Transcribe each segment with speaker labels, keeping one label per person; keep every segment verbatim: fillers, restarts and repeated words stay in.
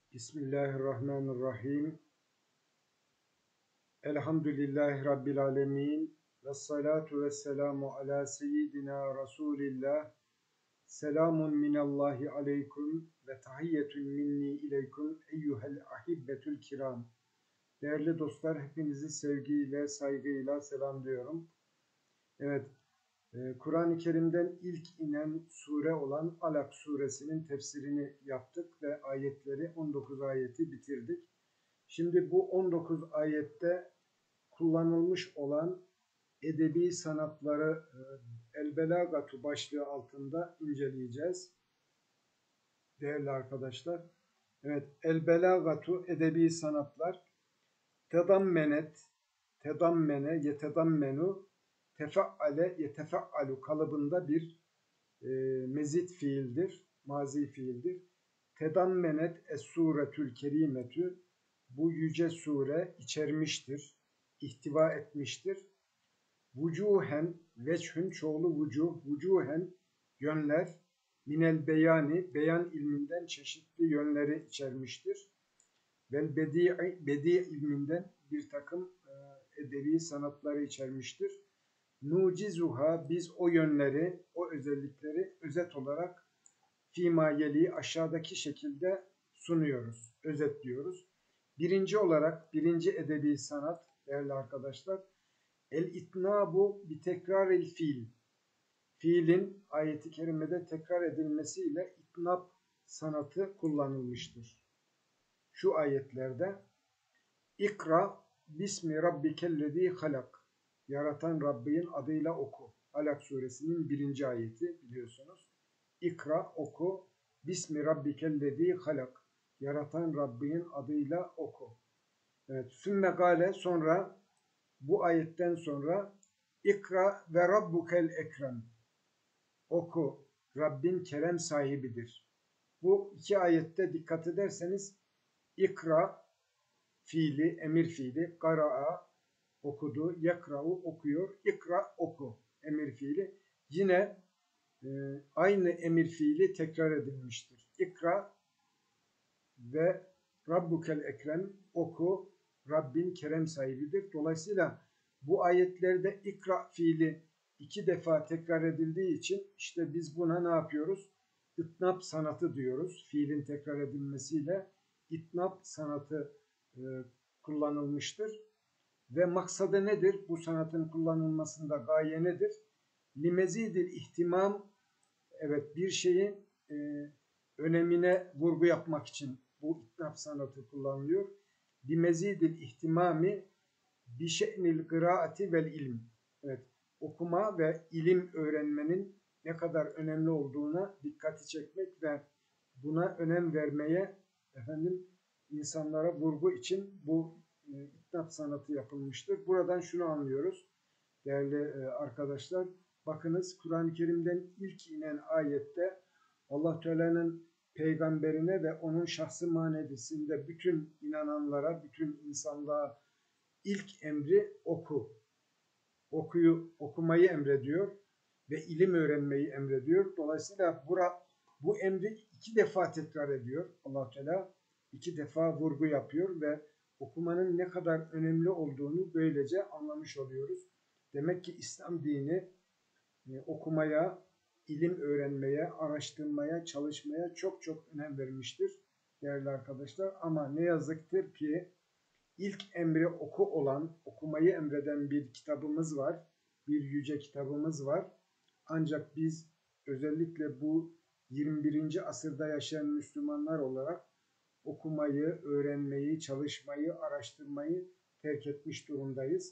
Speaker 1: Bismillahirrahmanirrahim. Elhamdülillahi Rabbil alemin. Vessalatu vesselamu ala seyyidina Resulillah. Selamun minallahi aleyküm ve tahiyyetun minni ileyküm eyyuhel ahibbetül kiram. Değerli dostlar, hepinizi sevgiyle, saygıyla selamlıyorum. Evet, e, Kur'an-ı Kerim'den ilk inen sure olan Alak suresinin tefsirini yaptık ve ayetleri on dokuz ayeti bitirdik. Şimdi bu on dokuz ayette kullanılmış olan edebi sanatları e, El-Belagatu başlığı altında inceleyeceğiz. Değerli arkadaşlar, evet, El-Belagatu edebi sanatlar tedammenet, tedammene, yetedammenu, tefeale, yetefealu kalıbında bir e, mezit fiildir, mazi fiildir. Tedammenet es-suretül kerimetü, bu yüce sure içermiştir, ihtiva etmiştir. Vucuhen, veçhün çoğulu vucuh, vucuhen yönler, minel beyani, beyan ilminden çeşitli yönleri içermiştir. Vel bedi, bedi ilminden bir takım e, edebi sanatları içermiştir. Nucizuha, biz o yönleri, o özellikleri özet olarak fimayeli aşağıdaki şekilde sunuyoruz, özetliyoruz. Birinci olarak, birinci edebi sanat değerli arkadaşlar, el-itnabu bi tekraril fiil. Fiilin ayeti kerimede tekrar edilmesiyle itnab sanatı kullanılmıştır. Şu ayetlerde İkra bismi rabbikellezî halak. Yaratan Rabbin adıyla oku. Alak suresinin birinci ayeti biliyorsunuz. İkra oku. Bismi rabbikellezî halak. Yaratan Rabbin adıyla oku. Evet. Sümme gale, sonra bu ayetten sonra İkra ve rabbukel ekrem. Oku. Rabbin kerem sahibidir. Bu iki ayette dikkat ederseniz İkra fiili, emir fiili, kara'a okudu, yakra'u okuyor, ikra oku emir fiili. Yine e, aynı emir fiili tekrar edilmiştir. İkra ve Rabbukel ekrem, oku, Rabbin kerem sahibidir. Dolayısıyla bu ayetlerde ikra fiili iki defa tekrar edildiği için işte biz buna ne yapıyoruz? İtnab sanatı diyoruz. Fiilin tekrar edilmesiyle itnab sanatı e, kullanılmıştır. Ve maksadı nedir? Bu sanatın kullanılmasında gaye nedir? Limezidil ihtimam, evet, bir şeyin e, önemine vurgu yapmak için bu itnab sanatı kullanılıyor. Limezidil ihtimami bi şe'nil kıraati vel ilm. Evet, okuma ve ilim öğrenmenin ne kadar önemli olduğuna dikkati çekmek ve buna önem vermeye efendim insanlara vurgu için bu e, itnab sanatı yapılmıştır. Buradan şunu anlıyoruz değerli e, arkadaşlar. Bakınız, Kur'an-ı Kerim'den ilk inen ayette Allah Teala'nın peygamberine ve onun şahsı maneviyesinde bütün inananlara, bütün insanlığa ilk emri oku. Okuyu, okumayı emrediyor ve ilim öğrenmeyi emrediyor. Dolayısıyla bura, bu emri iki defa tekrar ediyor Allah Teala. İki defa vurgu yapıyor ve okumanın ne kadar önemli olduğunu böylece anlamış oluyoruz. Demek ki İslam dini e, okumaya, ilim öğrenmeye, araştırmaya, çalışmaya çok çok önem vermiştir değerli arkadaşlar. Ama ne yazıktır ki ilk emri oku olan, okumayı emreden bir kitabımız var, bir yüce kitabımız var. Ancak biz özellikle bu yirmi birinci asırda yaşayan Müslümanlar olarak okumayı, öğrenmeyi, çalışmayı, araştırmayı terk etmiş durumdayız.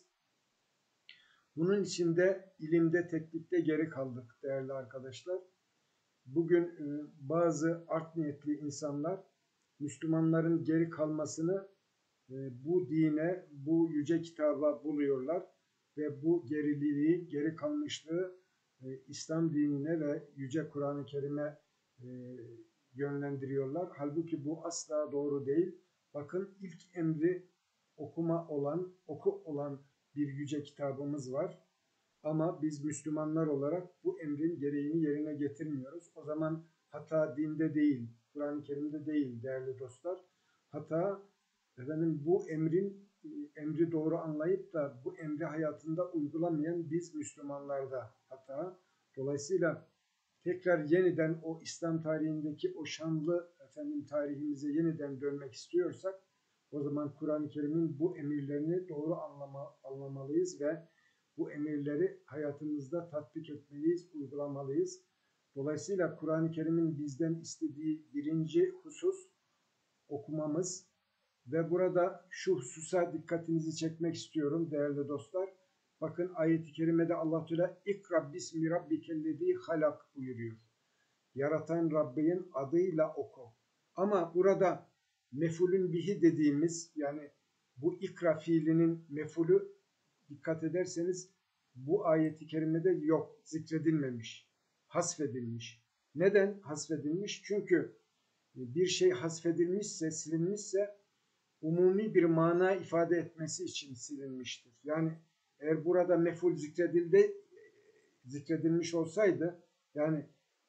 Speaker 1: Bunun için de ilimde, teknikte geri kaldık değerli arkadaşlar. Bugün bazı art niyetli insanlar Müslümanların geri kalmasını bu dine, bu yüce kitaba buluyorlar ve bu geriliği, geri kalmışlığı İslam dinine ve yüce Kur'an-ı Kerim'e yönlendiriyorlar. Halbuki bu asla doğru değil. Bakın, ilk emri okuma olan, oku olan bir yüce kitabımız var. Ama biz Müslümanlar olarak bu emrin gereğini yerine getirmiyoruz. O zaman hata dinde değil, Kur'an-ı Kerim'de değil değerli dostlar. Hata, efendim bu emrin emri doğru anlayıp da bu emri hayatında uygulamayan biz Müslümanlarda hata. Dolayısıyla tekrar yeniden o İslam tarihindeki o şanlı efendim tarihimize yeniden dönmek istiyorsak o zaman Kur'an-ı Kerim'in bu emirlerini doğru anlama, anlamalıyız ve bu emirleri hayatımızda tatbik etmeliyiz, uygulamalıyız. Dolayısıyla Kur'an-ı Kerim'in bizden istediği birinci husus okumamız ve burada şu hususa dikkatinizi çekmek istiyorum değerli dostlar. Bakın ayet-i kerimede Allah Teala İkra bismi rabbikellezî halak buyuruyor. Yaratan Rabbin adıyla oku. Ama burada mefulün bihi dediğimiz yani bu ikra fiilinin mefulü dikkat ederseniz bu ayet-i kerimede yok, zikredilmemiş, hasfedilmiş. Neden hasfedilmiş? Çünkü bir şey hasfedilmişse, silinmişse umumi bir mana ifade etmesi için silinmiştir. Yani eğer burada meful zikredildi, zikredilmiş olsaydı yani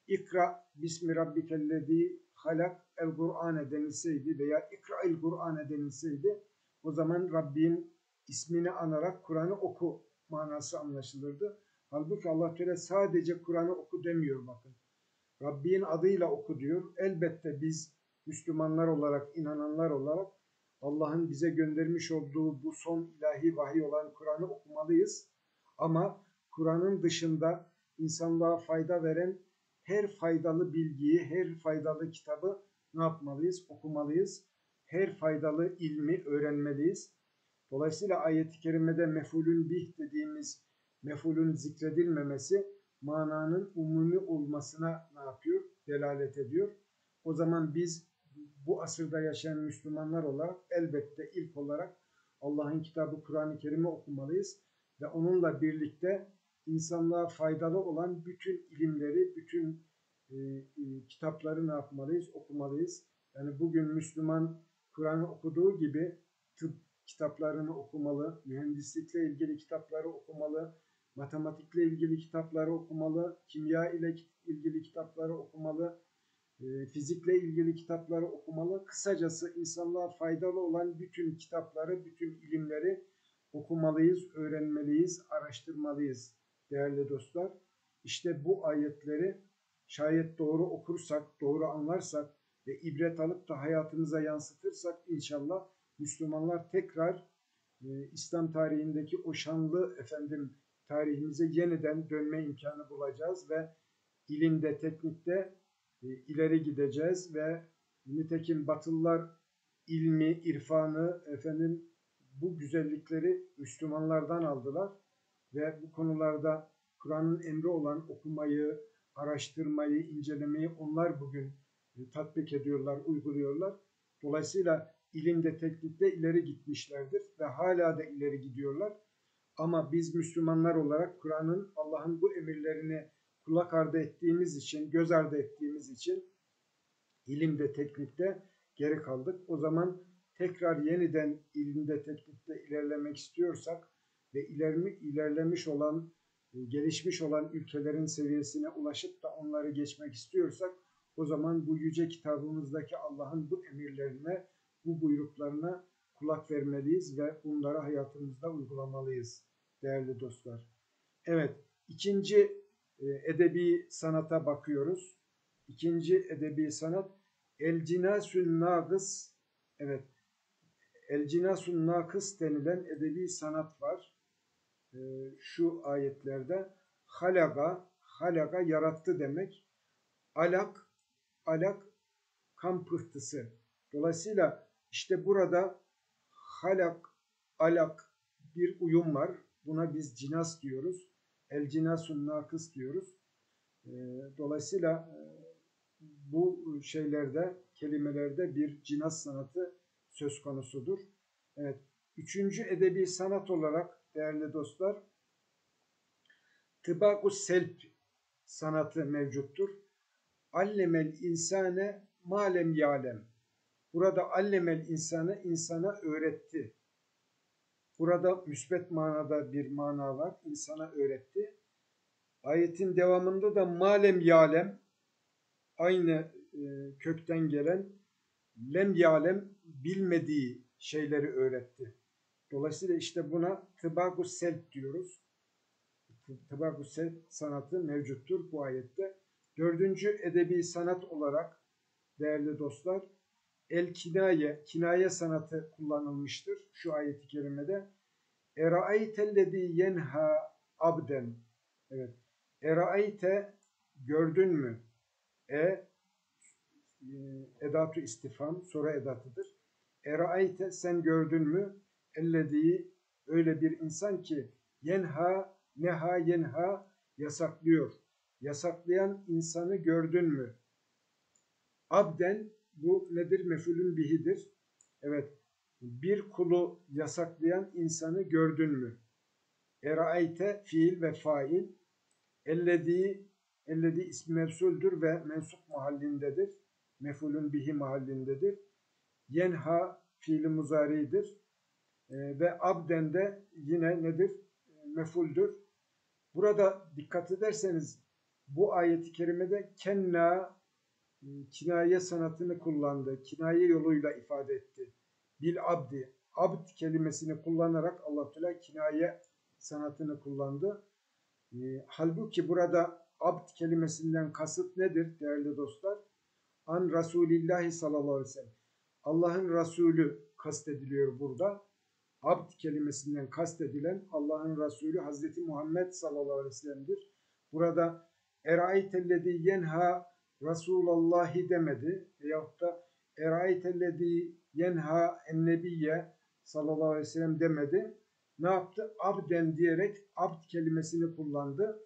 Speaker 1: İkra bismi rabbikellezî halak el Kur'ane denilseydi veya İkra'il Kur'ane denilseydi o zaman Rabbin ismini anarak Kur'an'ı oku manası anlaşılırdı. Halbuki Allah Teala sadece Kur'an'ı oku demiyor bakın. Rabbin adıyla oku diyor. Elbette biz Müslümanlar olarak, inananlar olarak Allah'ın bize göndermiş olduğu bu son ilahi vahiy olan Kur'an'ı okumalıyız. Ama Kur'an'ın dışında insanlığa fayda veren her faydalı bilgiyi, her faydalı kitabı ne yapmalıyız? Okumalıyız. Her faydalı ilmi öğrenmeliyiz. Dolayısıyla ayet-i kerimede mefulün bih dediğimiz mefulün zikredilmemesi mananın umumi olmasına ne yapıyor? Delalet ediyor. O zaman biz bu asırda yaşayan Müslümanlar olarak elbette ilk olarak Allah'ın kitabı Kur'an-ı Kerim'i okumalıyız ve onunla birlikte insanlığa faydalı olan bütün ilimleri, bütün e, e, kitapları ne yapmalıyız? Okumalıyız. Yani bugün Müslüman Kur'an'ı okuduğu gibi tıp kitaplarını okumalı, mühendislikle ilgili kitapları okumalı, matematikle ilgili kitapları okumalı, kimya ile ilgili kitapları okumalı, fizikle ilgili kitapları okumalı. Kısacası insanlığa faydalı olan bütün kitapları, bütün ilimleri okumalıyız, öğrenmeliyiz, araştırmalıyız değerli dostlar. İşte bu ayetleri şayet doğru okursak, doğru anlarsak ve ibret alıp da hayatımıza yansıtırsak inşallah Müslümanlar tekrar e, İslam tarihindeki o şanlı efendim tarihimize yeniden dönme imkanı bulacağız ve ilimde, teknikte e, ileri gideceğiz ve nitekim Batılılar ilmi, irfanı efendim bu güzellikleri Müslümanlardan aldılar ve bu konularda Kur'an'ın emri olan okumayı, araştırmayı, incelemeyi onlar bugün e, tatbik ediyorlar, uyguluyorlar. Dolayısıyla ilimde, teknikte ileri gitmişlerdir ve hala da ileri gidiyorlar. Ama biz Müslümanlar olarak Kur'an'ın, Allah'ın bu emirlerini kulak ardı ettiğimiz için, göz ardı ettiğimiz için ilimde, teknikte geri kaldık. O zaman tekrar yeniden ilimde, teknikte ilerlemek istiyorsak ve ilermi, ilerlemiş olan, gelişmiş olan ülkelerin seviyesine ulaşıp da onları geçmek istiyorsak o zaman bu yüce kitabımızdaki Allah'ın bu emirlerine, bu buyruklarına kulak vermeliyiz ve bunları hayatımızda uygulamalıyız değerli dostlar. Evet, ikinci edebi sanata bakıyoruz. İkinci edebi sanat El Cinasun Nâgıs. Evet, El Cinasun Nâkıs denilen edebi sanat var. Şu ayetlerde halaga, halaga yarattı demek. Alak, alak kan pıhtısı. Dolayısıyla işte burada halak, alak bir uyum var. Buna biz cinas diyoruz. El cinasun nakıs diyoruz. Dolayısıyla bu şeylerde, kelimelerde bir cinas sanatı söz konusudur. Evet. Üçüncü edebi sanat olarak değerli dostlar tıbakus selp sanatı mevcuttur. Allemel insane malem yalem. Burada allemel insanı insana öğretti. Burada müsbet manada bir mana var. İnsana öğretti. Ayetin devamında da malem yalem aynı e, kökten gelen lem yalem bilmediği şeyleri öğretti. Dolayısıyla işte buna tıbagu selp diyoruz. Tıbagu selp sanatı mevcuttur bu ayette. Dördüncü edebi sanat olarak değerli dostlar el kinaye, kinaye sanatı kullanılmıştır şu ayet-i kerimede. Eraaytellezî yenha abden. Evet. Eraayte gördün mü? E edatü istifham, soru edatıdır. Eraayte sen gördün mü? Ellezî öyle bir insan ki yenha neha yenha yasaklıyor. Yasaklayan insanı gördün mü? Abden bu nedir? Mef'ulün bihidir. Evet. Bir kulu yasaklayan insanı gördün mü? Eraayte fiil ve fail. Ellezî ellezî ismi mevsuldür ve mensup mahallindedir. Mef'ulün bihi mahallindedir. Yenha fiili muzaridir. E, ve abden de yine nedir? E, mefuldür. Burada dikkat ederseniz bu ayeti kerimede kenna kinaye sanatını kullandı. Kinaye yoluyla ifade etti. Bil abdi. Abd kelimesini kullanarak Allah Teala kinaye sanatını kullandı. E, halbuki burada abd kelimesinden kasıt nedir değerli dostlar? An Resulillahi sallallahu aleyhi ve sellem. Allah'ın Resulü kastediliyor burada. Abd kelimesinden kastedilen Allah'ın Resulü Hazreti Muhammed sallallahu aleyhi ve sellem'dir. Burada eraaytellezî yenha Resulallahi demedi veyahut da eraaytellezî yenha ennebiyye sallallahu aleyhi ve sellem demedi. Ne yaptı? Abden diyerek abd kelimesini kullandı.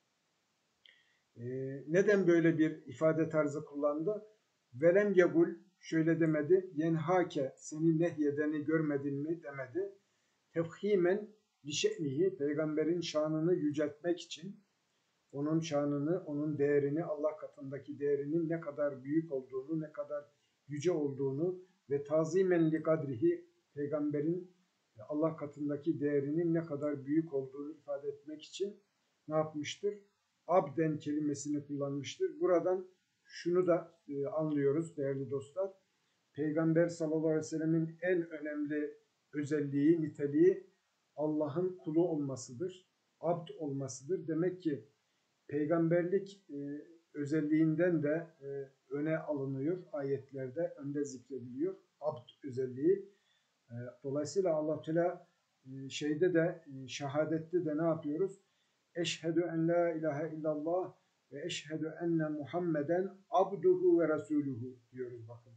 Speaker 1: Ee, neden böyle bir ifade tarzı kullandı? Velem yegul şöyle demedi. Yenhake seni nehyedeni görmedin mi demedi. Tefhimen lişe'nihi peygamberin şanını yüceltmek için onun şanını, onun değerini, Allah katındaki değerinin ne kadar büyük olduğunu, ne kadar yüce olduğunu ve tazimen li kadrihi peygamberin Allah katındaki değerinin ne kadar büyük olduğunu ifade etmek için ne yapmıştır? Abden kelimesini kullanmıştır. Buradan şunu da e, anlıyoruz değerli dostlar. Peygamber sallallahu aleyhi ve sellemin en önemli özelliği, niteliği Allah'ın kulu olmasıdır. Abd olmasıdır. Demek ki peygamberlik e, özelliğinden de e, öne alınıyor ayetlerde, önde zikrediliyor. Abd özelliği. E, dolayısıyla Allah Teala e, şeyde de e, şehadette de ne yapıyoruz? Eşhedü en la ilahe illallah ve eşhedü enne Muhammeden abduhu ve resuluhu diyoruz bakın.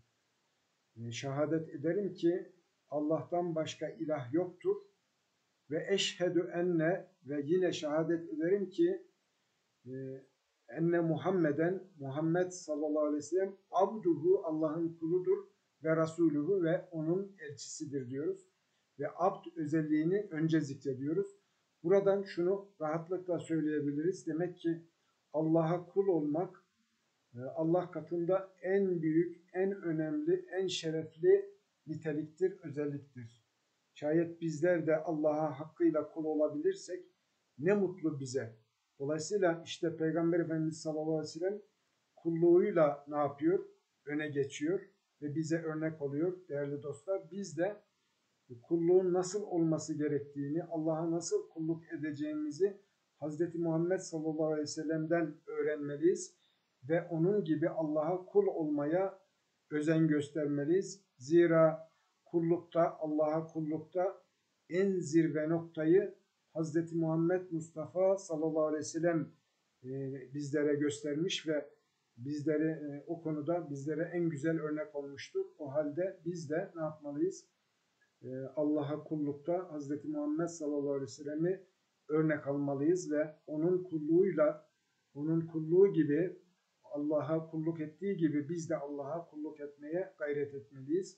Speaker 1: E, şehadet ederim ki Allah'tan başka ilah yoktur ve eşhedü enne ve yine şehadet ederim ki e, enne Muhammeden Muhammed sallallahu aleyhi ve sellem abduhu Allah'ın kuludur ve rasuluhu ve onun elçisidir diyoruz. Ve abd özelliğini önce zikrediyoruz. Buradan şunu rahatlıkla söyleyebiliriz. Demek ki Allah'a kul olmak Allah katında en büyük, en önemli, en şerefli niteliktir, özelliktir. Şayet bizler de Allah'a hakkıyla kul olabilirsek ne mutlu bize. Dolayısıyla işte Peygamber Efendimiz sallallahu aleyhi ve sellem kulluğuyla ne yapıyor? Öne geçiyor ve bize örnek oluyor değerli dostlar. Biz de kulluğun nasıl olması gerektiğini, Allah'a nasıl kulluk edeceğimizi Hazreti Muhammed sallallahu aleyhi ve sellem'den öğrenmeliyiz ve onun gibi Allah'a kul olmaya özen göstermeliyiz. Zira kullukta, Allah'a kullukta en zirve noktayı Hazreti Muhammed Mustafa sallallahu aleyhi ve sellem bizlere göstermiş ve bizleri o konuda bizlere en güzel örnek olmuştur. O halde biz de ne yapmalıyız? Allah'a kullukta Hazreti Muhammed sallallahu aleyhi ve sellem'i örnek almalıyız ve onun kulluğuyla, onun kulluğu gibi Allah'a kulluk ettiği gibi biz de Allah'a kulluk etmeye gayret etmeliyiz.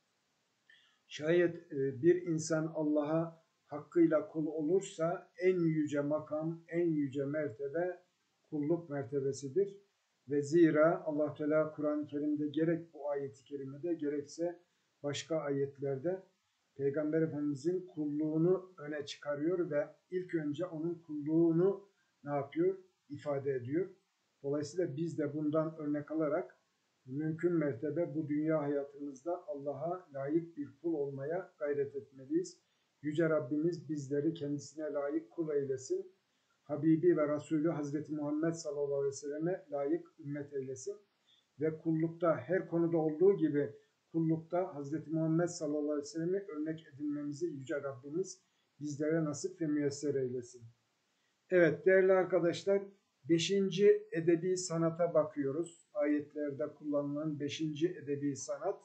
Speaker 1: Şayet bir insan Allah'a hakkıyla kul olursa en yüce makam, en yüce mertebe kulluk mertebesidir. Ve zira Allah Teala Kur'an-ı Kerim'de gerek bu ayet-i kerimede gerekse başka ayetlerde Peygamber Efendimizin kulluğunu öne çıkarıyor ve ilk önce onun kulluğunu ne yapıyor? İfade ediyor. Dolayısıyla biz de bundan örnek alarak mümkün mertebe bu dünya hayatımızda Allah'a layık bir kul olmaya gayret etmeliyiz. Yüce Rabbimiz bizleri kendisine layık kul eylesin. Habibi ve Resulü Hazreti Muhammed sallallahu aleyhi ve selleme layık ümmet eylesin. Ve kullukta her konuda olduğu gibi kullukta Hazreti Muhammed sallallahu aleyhi ve sellemi örnek edinmemizi Yüce Rabbimiz bizlere nasip ve müyesser eylesin. Evet değerli arkadaşlar, beşinci edebi sanata bakıyoruz. Ayetlerde kullanılan beşinci edebi sanat.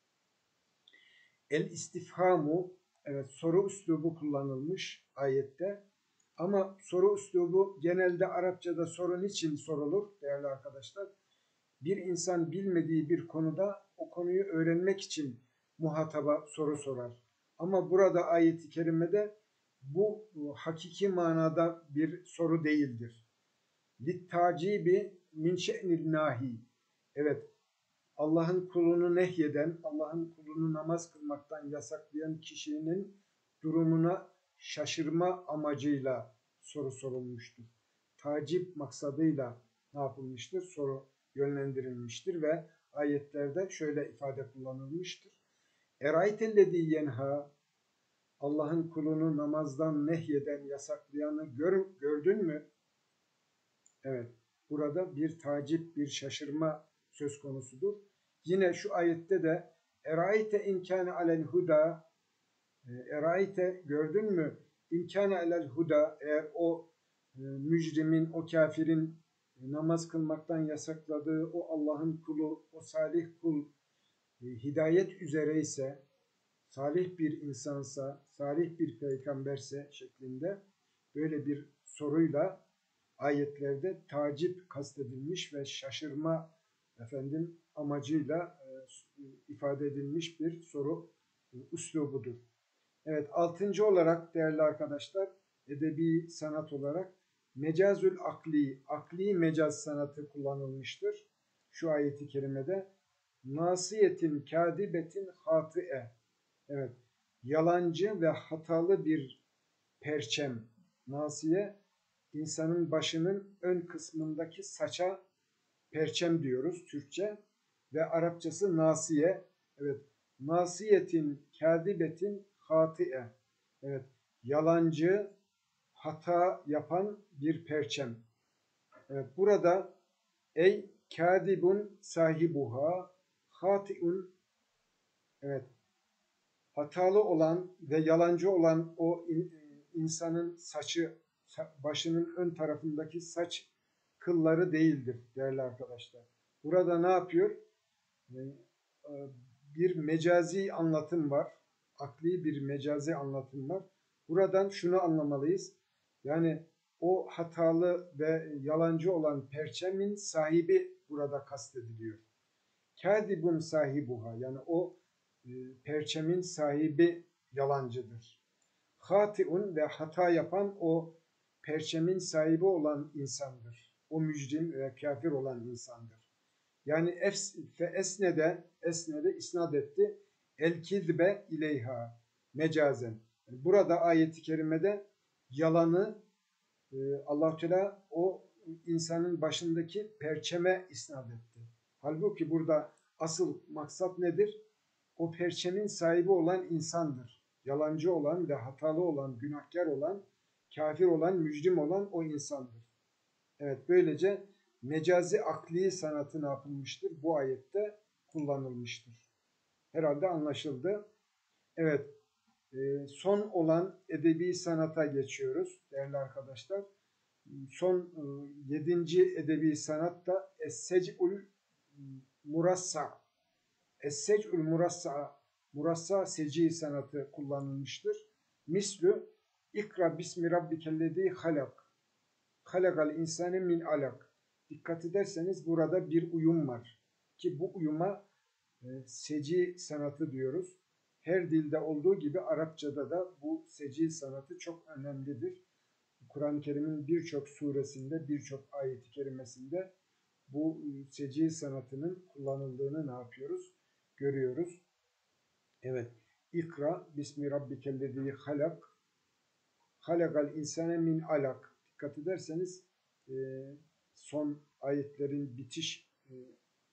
Speaker 1: El istifhamu, evet soru üslubu kullanılmış ayette. Ama soru üslubu genelde Arapçada soru niçin sorulur değerli arkadaşlar? Bir insan bilmediği bir konuda o konuyu öğrenmek için muhataba soru sorar. Ama burada ayet-i kerimede bu hakiki manada bir soru değildir. Littacibi min şe'nil nahi. Evet, Allah'ın kulunu nehyeden, Allah'ın kulunu namaz kılmaktan yasaklayan kişinin durumuna şaşırma amacıyla soru sorulmuştur. Tacip maksadıyla ne yapılmıştır? Soru yönlendirilmiştir ve ayetlerde şöyle ifade kullanılmıştır. Eraytellezî yenha, Allah'ın kulunu namazdan nehyeden, yasaklayanı gör, gördün mü? Evet, burada bir tacip, bir şaşırma söz konusudur. Yine şu ayette de Erayte inkâne alel huda, Erayte gördün mü? İmkâne alel huda, eğer o e, mücrimin, o kafirin e, namaz kılmaktan yasakladığı o Allah'ın kulu, o salih kul e, hidayet üzere ise, salih bir insansa, salih bir peygamberse şeklinde böyle bir soruyla ayetlerde tacip kastedilmiş ve şaşırma efendim amacıyla e, ifade edilmiş bir soru e, üslubudur. Evet, altıncı olarak değerli arkadaşlar, edebi sanat olarak mecazül akli, akli mecaz sanatı kullanılmıştır. Şu ayeti kerimede nasiyetin kâdibetin hatıe. Evet, yalancı ve hatalı bir perçem. Nasiye, insanın başının ön kısmındaki saça perçem diyoruz Türkçe ve Arapçası nasiye. Evet, nasiyetin kâdibetin hati'e. Evet, yalancı, hata yapan bir perçem. Evet, burada ey kâdibun sahibuha hati'un, evet, hatalı olan ve yalancı olan o insanın saçı, başının ön tarafındaki saç kılları değildir değerli arkadaşlar. Burada ne yapıyor? Bir mecazi anlatım var. Akli bir mecazi anlatım var. Buradan şunu anlamalıyız. Yani o hatalı ve yalancı olan perçemin sahibi burada kastediliyor. Kâdibun sahibuha, yani o e, perçemin sahibi yalancıdır. Hatiun ve hata yapan o perçemin sahibi olan insandır. O mücrim ve kafir olan insandır. Yani fe esnede, esnede isnat etti. El kizbe ileyha mecazen. Yani burada ayeti kerimede yalanı e, Allah Teala o insanın başındaki perçeme isnat etti. Halbuki burada asıl maksat nedir? O perçemin sahibi olan insandır. Yalancı olan ve hatalı olan, günahkar olan, kafir olan, mücrim olan o insandır. Evet, böylece mecazi akli sanatı ne yapılmıştır? Bu ayette kullanılmıştır. Herhalde anlaşıldı. Evet, e, son olan edebi sanata geçiyoruz değerli arkadaşlar. Son e, yedinci edebi sanat da Es-Sec'ül Murassa. Es-Sec'ül Murassa, Murassa seci sanatı kullanılmıştır. Mislü İkra bismi rabbikellezî halak. Halakal insane min alak. Dikkat ederseniz burada bir uyum var. Ki bu uyuma e, seci sanatı diyoruz. Her dilde olduğu gibi Arapçada da bu seci sanatı çok önemlidir. Kur'an-ı Kerim'in birçok suresinde, birçok ayet-i kerimesinde bu seci sanatının kullanıldığını ne yapıyoruz? Görüyoruz. Evet. İkra bismi rabbikellezî halak. Halakal insane min alak. Dikkat ederseniz e, son ayetlerin bitiş e,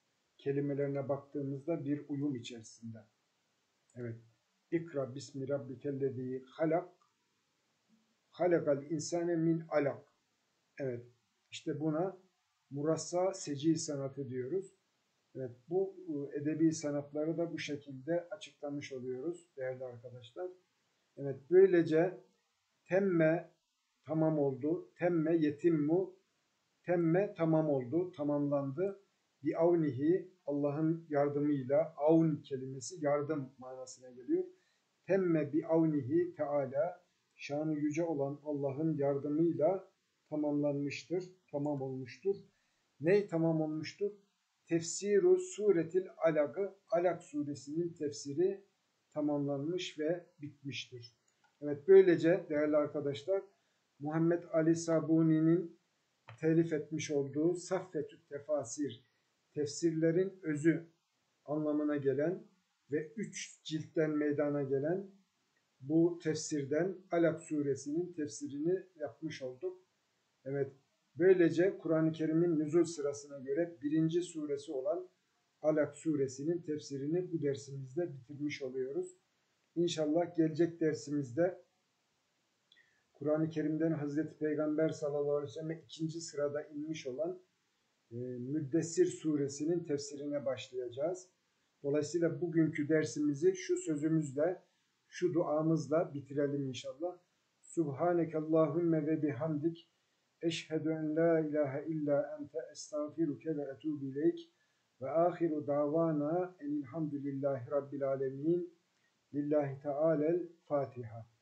Speaker 1: kelimelerine baktığımızda bir uyum içerisinde. Evet. İkra bismi rabbikellezî halak. Halakal insane min alak. Evet. İşte buna murassa seci sanatı diyoruz. Evet. Bu edebi sanatları da bu şekilde açıklamış oluyoruz değerli arkadaşlar. Evet. Böylece temme tamam oldu. Temme yetimmu. Temme tamam oldu. Tamamlandı. Bi avnihi Allah'ın yardımıyla, avn kelimesi yardım manasına geliyor. Temme bi avnihi Teala, şanı yüce olan Allah'ın yardımıyla tamamlanmıştır, tamam olmuştur. Ney tamam olmuştur? Tefsiru suretil alagı, Alak suresinin tefsiri tamamlanmış ve bitmiştir. Evet, böylece değerli arkadaşlar Muhammed Ali Sabuni'nin telif etmiş olduğu Saffetü Tefasir, tefsirlerin özü anlamına gelen ve üç ciltten meydana gelen bu tefsirden Alak suresinin tefsirini yapmış olduk. Evet, böylece Kur'an-ı Kerim'in nüzul sırasına göre birinci suresi olan Alak suresinin tefsirini bu dersimizde bitirmiş oluyoruz. İnşallah gelecek dersimizde Kur'an-ı Kerim'den Hazreti Peygamber sallallahu aleyhi ve sellem'e ikinci sırada inmiş olan e, Müddessir suresinin tefsirine başlayacağız. Dolayısıyla bugünkü dersimizi şu sözümüzle, şu duamızla bitirelim inşallah. Subhanekallahümme ve bihamdik. Eşhedü en la ilahe illa ente estağfiruke ve etûbü ileyk. Ve ahiru davana enilhamdülillahi rabbil alemin. Lillahi Teala'l Fatiha.